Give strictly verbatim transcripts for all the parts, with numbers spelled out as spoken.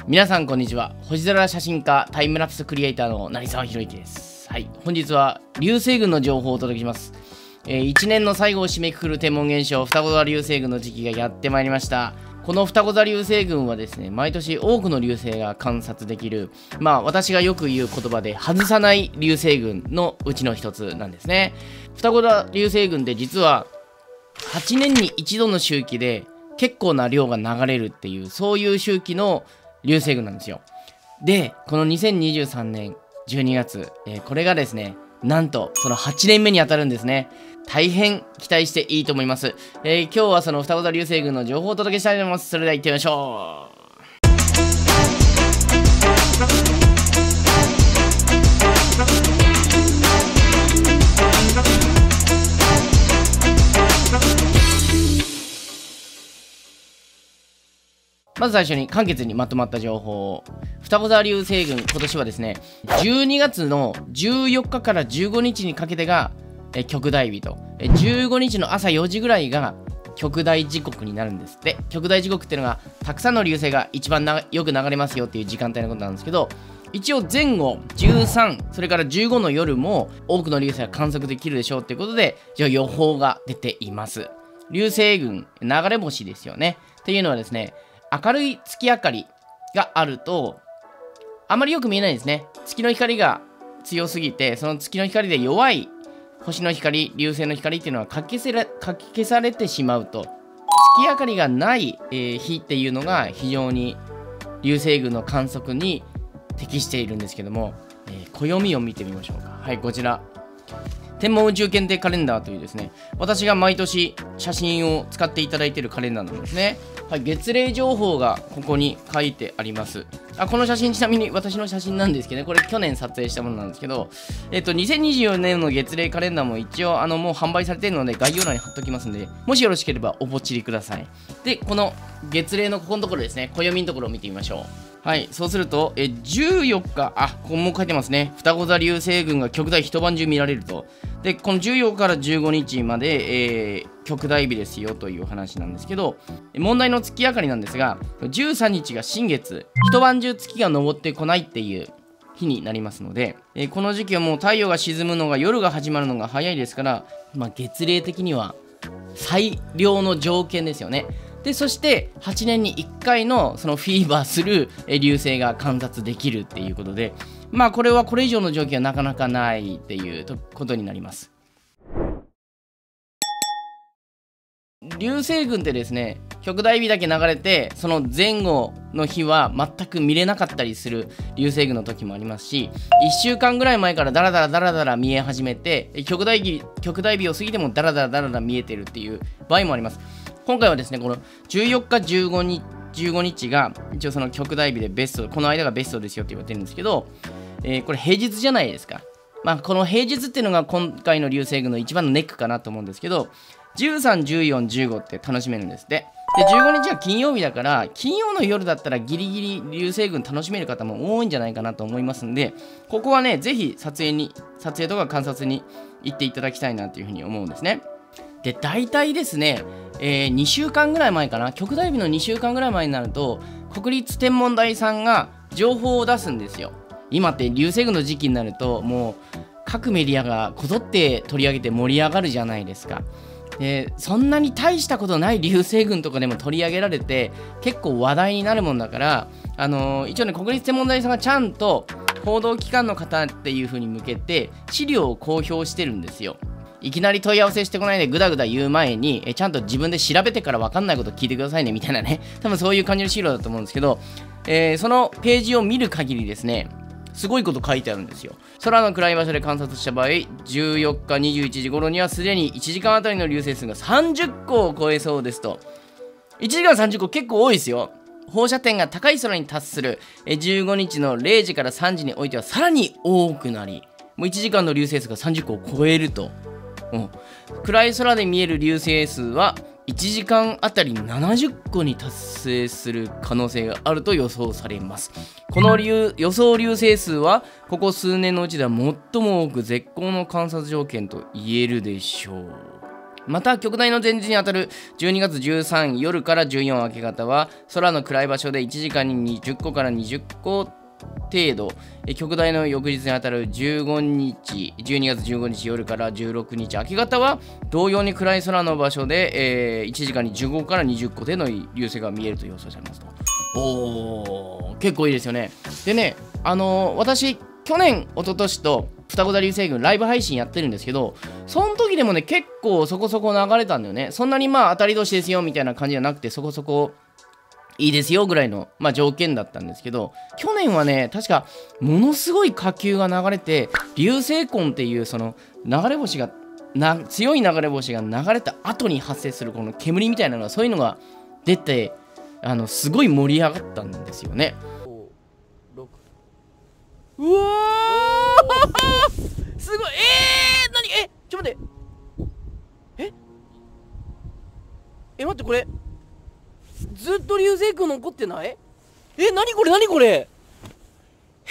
皆さんこんにちは。星空写真家タイムラプスクリエイターの成沢宏之です。はい、本日は流星群の情報をお届けします。えー、いちねんの最後を締めくくる天文現象双子座流星群の時期がやってまいりました。この双子座流星群はですね、毎年多くの流星が観察できる、まあ私がよく言う言葉で外さない流星群のうちの一つなんですね。双子座流星群って実ははちねんに一度の周期で結構な量が流れるっていう、そういう周期の流星群なんですよ。で、このにせんにじゅうさんねんじゅうにがつ、えー、これがですね、なんとそのはちねんめに当たるんですね。大変期待していいと思います。えー、今日はその双子座流星群の情報をお届けしたいと思います。それでは行ってみましょう。まず最初に簡潔にまとまった情報。双子座流星群、今年はですね、じゅうにがつのじゅうよっかからじゅうごにちにかけてがえ極大日と、えじゅうごにちの朝よじぐらいが極大時刻になるんですって。極大時刻っていうのが、たくさんの流星が一番なよく流れますよっていう時間帯のことなんですけど、一応前後じゅうさん、それからじゅうごの夜も多くの流星が観測できるでしょうっていうことで、じゃあ予報が出ています。流星群、流れ星ですよね。っていうのはですね、明るい月明かりがあるとあまりよく見えないんですね。月の光が強すぎて、その月の光で弱い星の光、流星の光っていうのはかき消せらかき消されてしまうと、月明かりがない、えー、日っていうのが非常に流星群の観測に適しているんですけども、えー、暦を見てみましょうか。はい、こちら天文宇宙検定カレンダーというですね、私が毎年写真を使っていただいているカレンダーなんですね。はい、月齢情報がここに書いてあります。あ、この写真ちなみに私の写真なんですけどね、これ去年撮影したものなんですけど、えっと、にせんにじゅうよねんの月齢カレンダーも一応あのもう販売されているので概要欄に貼っておきますので、もしよろしければおポチりください。で、この月齢のここのところですね、暦のところを見てみましょう。はい、そうすると、えじゅうよっか、あ、ここも書いてますね。双子座流星群が極大一晩中見られると。で、このじゅうよっかからじゅうごにちまで、えー、極大日ですよという話なんですけど、問題の月明かりなんですが、じゅうさんにちが新月、一晩中月が昇ってこないっていう日になりますので、えー、この時期はもう太陽が沈むのが夜が始まるのが早いですから、まあ、月齢的には最良の条件ですよね。で、そしてはちねんにいっかいのそのフィーバーする流星が観察できるっていうことで、まあこれはこれ以上の条件はなかなかないっていうことになります。流星群ってですね、極大日だけ流れてその前後の日は全く見れなかったりする流星群の時もありますし、いっしゅうかんぐらい前からダラダラダラダラ見え始めて、極大日極大日を過ぎてもダラダラダラダラ見えてるっていう場合もあります。今回はですね、このじゅうよっかじゅうごにちが一応その極大日でベスト、この間がベストですよって言われてるんですけど、えー、これ平日じゃないですか。まあこの平日っていうのが今回の流星群の一番のネックかなと思うんですけど、じゅうさん、じゅうよん、じゅうごって楽しめるんですって。で、じゅうごにちは金曜日だから、金曜の夜だったらギリギリ流星群楽しめる方も多いんじゃないかなと思いますんで、ここはね、ぜひ撮影に、撮影とか観察に行っていただきたいなというふうに思うんですね。で、大体ですね、えー、にしゅうかんぐらい前かな、極大日のにしゅうかんぐらい前になると、国立天文台さんが情報を出すんですよ。今って流星群の時期になると、もう各メディアがこぞって取り上げて盛り上がるじゃないですか。で、そんなに大したことない流星群とかでも取り上げられて結構話題になるもんだから、あのー、一応ね、国立天文台さんがちゃんと報道機関の方っていう風に向けて資料を公表してるんですよ。いきなり問い合わせしてこないでグダグダ言う前に、えちゃんと自分で調べてから分かんないこと聞いてくださいねみたいなね、多分そういう感じの資料だと思うんですけど、えー、そのページを見る限りですね、すごいこと書いてあるんですよ。空の暗い場所で観察した場合、じゅうよっかにじゅういちじ頃にはすでにいちじかんあたりの流星数がさんじゅっこを超えそうですと。いちじかんさんじゅっこ結構多いですよ。放射点が高い空に達するじゅうごにちのれいじからさんじにおいてはさらに多くなり、もういちじかんの流星数がさんじゅっこを超えると。うん、暗い空で見える流星数はいちじかんあたりななじゅっこに達成する可能性があると予想されます。この予想流星数はここ数年のうちでは最も多く絶好の観察条件と言えるでしょう。 また極大の前日にあたるじゅうにがつじゅうさん夜からじゅうよん明け方は空の暗い場所でいちじかんにじゅっこからにじゅっこ程度、極大の翌日にあたるじゅうごにちじゅうにがつじゅうごにち夜からじゅうろくにち明け方は同様に暗い空の場所で、えー、いちじかんにじゅうごからにじゅっこ程度の流星が見えると予想されますと。おー、結構いいですよね。でね、あのー、私去年一昨年と双子座流星群ライブ配信やってるんですけど、その時でもね結構そこそこ流れたんだよね。そんなにまあ当たり年ですよみたいな感じじゃなくて、そこそこいいですよぐらいの、まあ、条件だったんですけど、去年はね確かものすごい火球が流れて、流星痕っていうその流れ星がな強い流れ星が流れた後に発生するこの煙みたいなのが、そういうのが出て、あのすごい盛り上がったんですよね。うわーすごい。えー何えちょっと待ってええ待って、これずっと流星群残ってない？え、なにこれなにこれ、へえ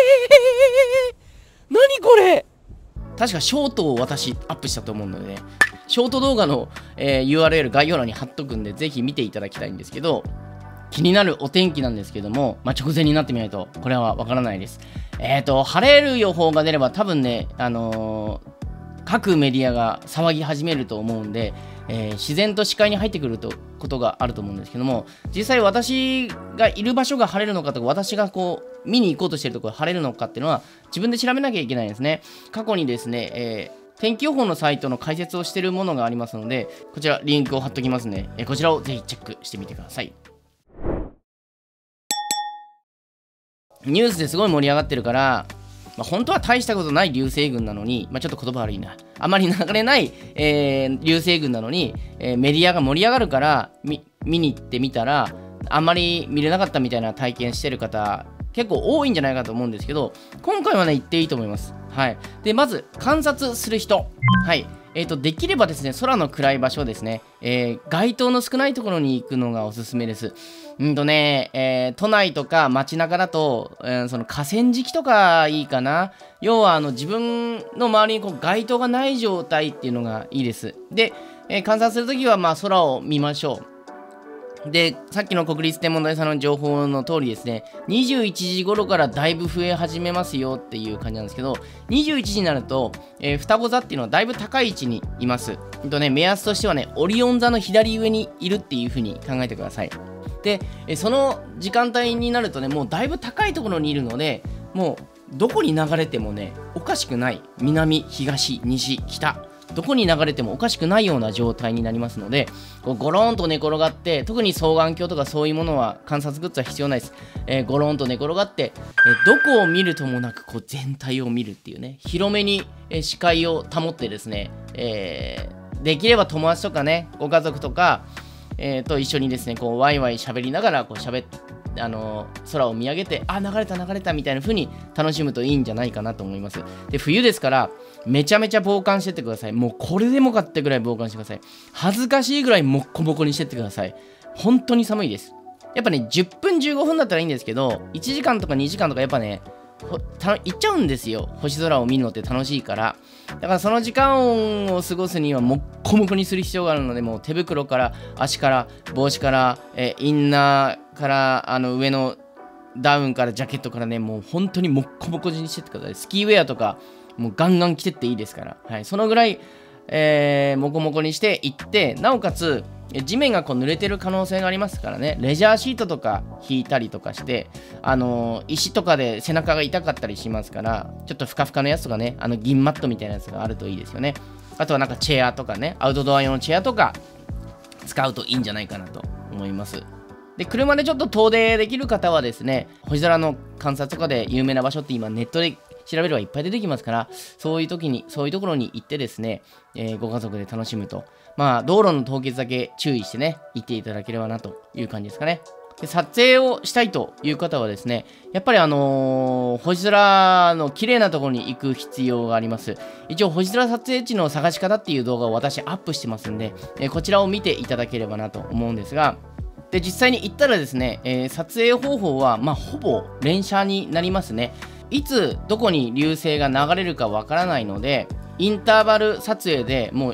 なにこれ。確かショートを私アップしたと思うので、ね、ショート動画の、えー、ユーアールエル 概要欄に貼っとくんで、ぜひ見ていただきたいんですけど、気になるお天気なんですけども、まあ、直前になってみないとこれはわからないです。えっと晴れる予報が出れば多分ね、あのー、各メディアが騒ぎ始めると思うんで、えー、自然と視界に入ってくるとことがあると思うんですけども、実際私がいる場所が晴れるのかとか、私がこう見に行こうとしているところが晴れるのかっていうのは自分で調べなきゃいけないんですね。過去にですね、えー、天気予報のサイトの解説をしているものがありますので、こちらリンクを貼っときますので、えー、こちらをぜひチェックしてみてください。ニュースですごい盛り上がってるから、まあ、本当は大したことない流星群なのに、まあ、ちょっと言葉悪いな、あまり流れない、えー、流星群なのに、えー、メディアが盛り上がるから見に行ってみたら、あんまり見れなかったみたいな体験してる方結構多いんじゃないかと思うんですけど、今回はね行っていいと思います。はい。でまず観察する人、はいえーとできればですね、空の暗い場所ですね、えー、街灯の少ないところに行くのがおすすめです。うんとね、えー、都内とか街中だと、えー、その河川敷とかいいかな。要はあの自分の周りにこう街灯がない状態っていうのがいいです。で、えー、観察するときはまあ空を見ましょう。で、さっきの国立天文台さんの情報の通りですね、にじゅういちじ頃からだいぶ増え始めますよっていう感じなんですけど、にじゅういちじになると、えー、双子座っていうのはだいぶ高い位置にいます。えっとね、目安としてはね、オリオン座の左上にいるっていう風に考えてください。で、えその時間帯になるとね、もうだいぶ高いところにいるので、もうどこに流れてもね、おかしくない。南、東、西、北。どこに流れてもおかしくないような状態になりますので、こうゴロンと寝転がって、特に双眼鏡とかそういうものは観察グッズは必要ないです。えー、ゴロンと寝転がって、えー、どこを見るともなくこう全体を見るっていうね、広めに、えー、視界を保ってですね、えー、できれば友達とかね、ご家族とか、えー、と一緒にですね、こうワイワイ喋りながらこう喋って、あのー、空を見上げて、あ、流れた流れたみたいな風に楽しむといいんじゃないかなと思います。で、冬ですからめちゃめちゃ防寒してってください。もうこれでもかってぐらい防寒してください。恥ずかしいぐらいもっこもこにしてってください。本当に寒いです。やっぱね、じゅっぷんじゅうごふんだったらいいんですけど、いちじかんとかにじかんとかやっぱね、行っちゃうんですよ。星空を見るのって楽しいから。だからその時間を過ごすにはもっこもこにする必要があるので、もう手袋から足から帽子から、えインナーからあの上のダウンからジャケットからね、もう本当にもっこもこにしてってください。スキーウェアとかもうガンガン着てっていいですから、はい、そのぐらい、えー、もこもこにしていって、なおかつ地面がこう濡れてる可能性がありますからね、レジャーシートとか引いたりとかして、あのー、石とかで背中が痛かったりしますから、ちょっとふかふかのやつとかね、あの銀マットみたいなやつがあるといいですよね。あとはなんかチェアとかね、アウトドア用のチェアとか使うといいんじゃないかなと思います。で、車でちょっと遠出できる方はですね、星空の観察とかで有名な場所って今ネットで調べればいっぱい出てきますから、そういう時に、そういうところに行ってですね、えー、ご家族で楽しむと。まあ、道路の凍結だけ注意してね、行っていただければなという感じですかね。で、撮影をしたいという方はですね、やっぱりあのー、星空の綺麗なところに行く必要があります。一応、星空撮影地の探し方っていう動画を私アップしてますんで、えー、こちらを見ていただければなと思うんですが、で、実際に行ったらですね、えー、撮影方法は、まあ、ほぼ連写になりますね。いつどこに流星が流れるかわからないので、インターバル撮影でもう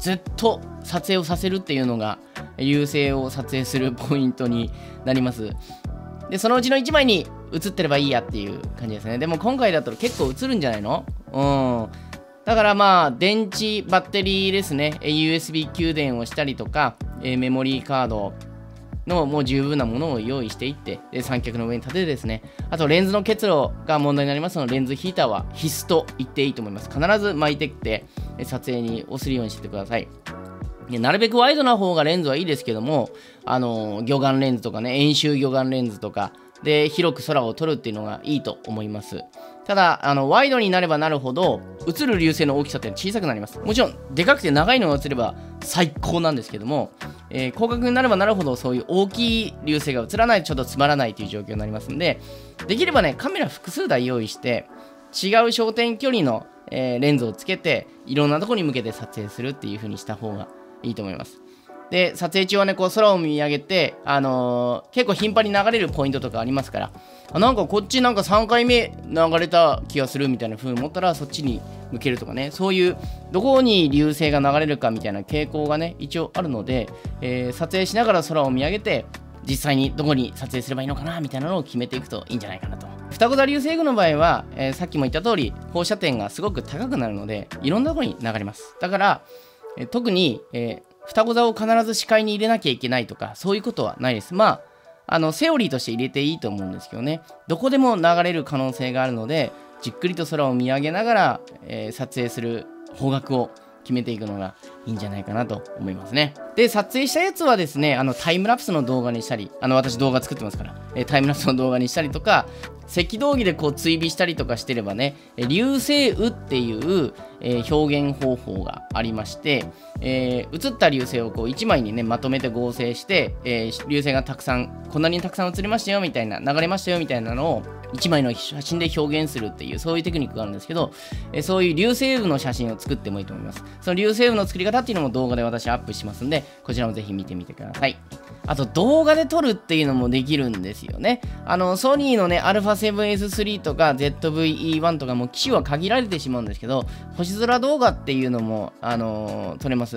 ずっと撮影をさせるっていうのが流星を撮影するポイントになります。でそのうちのいちまいに映ってればいいやっていう感じですね。でも今回だと結構映るんじゃないの？うんだからまあ電池バッテリーですね、 ユーエスビー 給電をしたりとか、メモリーカードのもう十分なものを用意していって、で三脚の上に立ててですね、あとレンズの結露が問題になりますので、レンズヒーターは必須と言っていいと思います。必ず巻いてきて撮影に押するようにしてください。でなるべくワイドな方がレンズはいいですけども、あの魚眼レンズとかね、遠周魚眼レンズとかで広く空を撮るっていうのがいいと思います。ただあのワイドになればなるほど映る流星の大きさって小さくなります。もちろんでかくて長いのが映れば最高なんですけども、えー、広角になればなるほどそういう大きい流星が映らないとちょっとつまらないという状況になりますんで、できればねカメラ複数台用意して違う焦点距離の、えー、レンズをつけていろんなところに向けて撮影するっていう風にした方がいいと思います。で撮影中はねこう空を見上げて、あのー、結構頻繁に流れるポイントとかありますから、あなんかこっちなんかさんかいめ流れた気がするみたいな風に思ったらそっちに向けるとかね、そういうどこに流星が流れるかみたいな傾向がね一応あるので、えー、撮影しながら空を見上げて実際にどこに撮影すればいいのかなみたいなのを決めていくといいんじゃないかなと。双子座流星群の場合は、えー、さっきも言った通り放射点がすごく高くなるのでいろんなところに流れます。だから、えー、特に、えー双子座を必ず視界に入れなきゃいけないとかそういうことはないです。まああのセオリーとして入れていいと思うんですけどね、どこでも流れる可能性があるのでじっくりと空を見上げながら、えー、撮影する方角を決めていくのがいいんじゃないかなと思いますね。で撮影したやつはですね、あのタイムラプスの動画にしたり、あの私動画作ってますから、えー、タイムラプスの動画にしたりとか赤道儀でこう追尾したりとかしてればね、流星雨っていう、えー、表現方法がありまして、えー、映った流星をこういちまいにねまとめて合成して、えー、流星がたくさんこんなにたくさん映りましたよみたいな、流れましたよみたいなのをいちまいの写真で表現するっていうそういうテクニックがあるんですけど、えー、そういう流星雨の写真を作ってもいいと思います。その流星雨の作り方っていうのも動画で私アップしますんで、こちらもぜひ見てみてください。あと動画で撮るっていうのもできるんですよね。あのソニーのね アルファセブンエススリー とか ゼットブイイーワン とかも機種は限られてしまうんですけど、星空動画っていうのも、あのー、撮れます。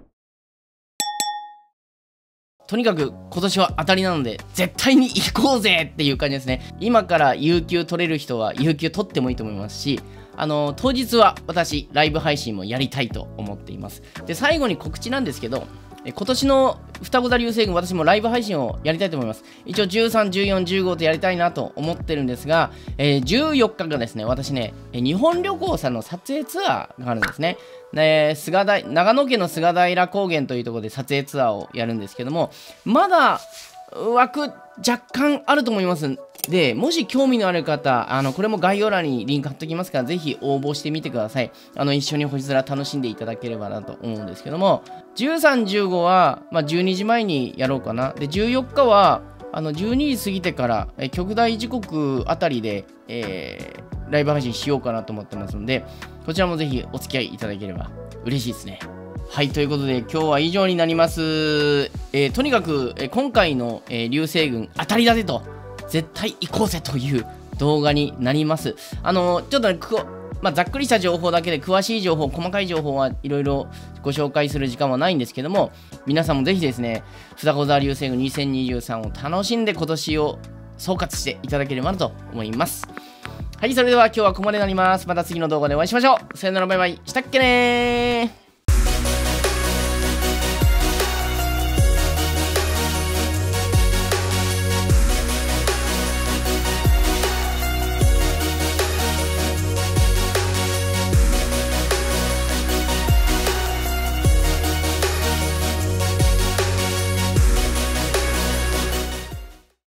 とにかく今年は当たりなので絶対に行こうぜっていう感じですね。今から有給取れる人は有給取ってもいいと思いますし、あの当日は私ライブ配信もやりたいと思っています。で最後に告知なんですけど、今年の双子座流星群私もライブ配信をやりたいと思います。一応じゅうさん、じゅうよん、じゅうごとやりたいなと思ってるんですが、えー、じゅうよっかがですね私ね日本旅行さんの撮影ツアーがあるんですね。ね菅平長野県の菅平高原というところで撮影ツアーをやるんですけども、まだ枠若干あると思います。でもし興味のある方、あのこれも概要欄にリンク貼っておきますからぜひ応募してみてください。あの一緒に星空楽しんでいただければなと思うんですけども、じゅうさん、じゅうごは、まあ、じゅうにじまえにやろうかな。でじゅうよっかはあのじゅうにじ過ぎてからえ極大時刻あたりで、えー、ライブ配信しようかなと思ってますので、こちらもぜひお付き合いいただければ嬉しいですね。はい、ということで今日は以上になります。えー、とにかく、えー、今回の、えー、流星群当たりだぜと絶対行こうぜという動画になります。あのちょっとねまあ、ざっくりした情報だけで詳しい情報、細かい情報はいろいろご紹介する時間はないんですけども、皆さんもぜひですね双子座流星群にせんにじゅうさんを楽しんで今年を総括していただければなと思います。はい、それでは今日はここまでになります。また次の動画でお会いしましょう。さよなら、バイバイ。したっけねー。